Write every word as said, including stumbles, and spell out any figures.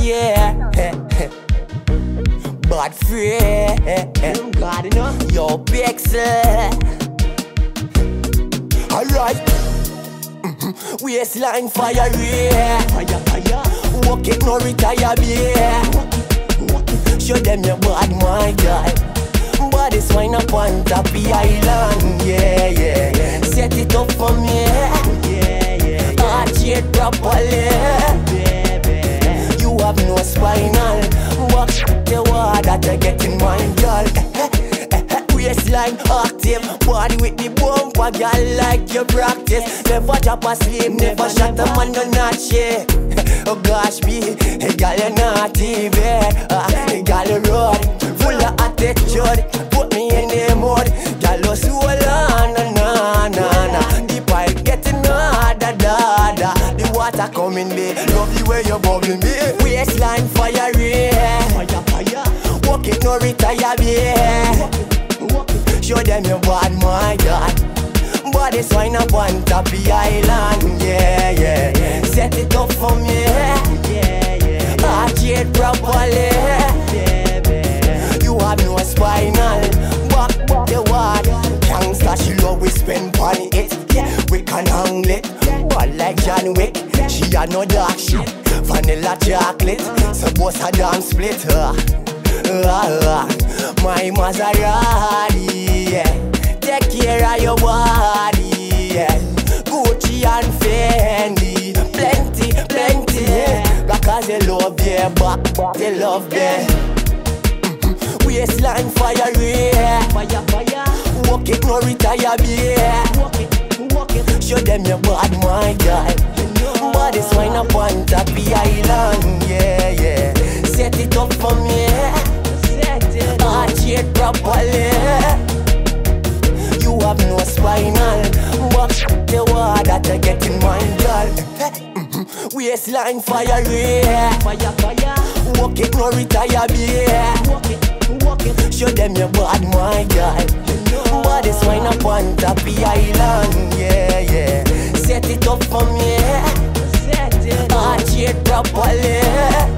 yeah. Bad friend, God, you know. Yo, Pixel. Alright. Mm-hmm. Waistline fire, yeah. Fire, fire. Walk it, no retire, yeah. Show them your bad, my girl. Baddest wine up on top of the island, yeah, yeah, yeah. Set it up for me, yeah, yeah, yeah. Arch it properly, baby. You have no spinal. Walk the water to get in my girl. Waistline active, body with the bumper, girl, like you practice. Never drop asleep, never shut a man no notch, yeah. Oh gosh, me, hey girl, you're naughty, bad. Uh, hey girl, you road, full of attitude. Put me in the mood, girl, you so long, na na na na. The pipe getting harder, da da. The water coming, me, love the way you bubbling, me. Waistline fire, yeah. Fire, fire. Walk it, no retire, yeah. Show them your bad, my God. Baddest wine up on top of the island, yeah, yeah, yeah. Set it up for me, yeah, yeah. Arch it properly, baby. You have no spinal, back the water. Gangsta, she love we spend on it, yeah. We can handle it, but like John Wick, she had no dark shit. Vanilla chocolate, suppose a damn split, uh. Uh, uh, my Maserati, yeah. Take care of your body, yeah. Gucci and Fendi, plenty, plenty, yeah. Because they love their back, they love them. Mm-hmm. Waistline fire, yeah. Fire, fire. Walk it, no retire, yeah. Walk it, walk it. Show them your bad, my girl. Baddest wine up on top of the island, yeah, yeah. Set it up for me, arch it properly. You have no spinal. Walk the water to get in my girl. Waistline fire, yeah. Fire, fire. Walk it, no retire, yeah. Walk it, walk it. Show them your bad, my girl. Baddest wine up on top of the island, yeah, yeah. Set it up for me, arch it properly.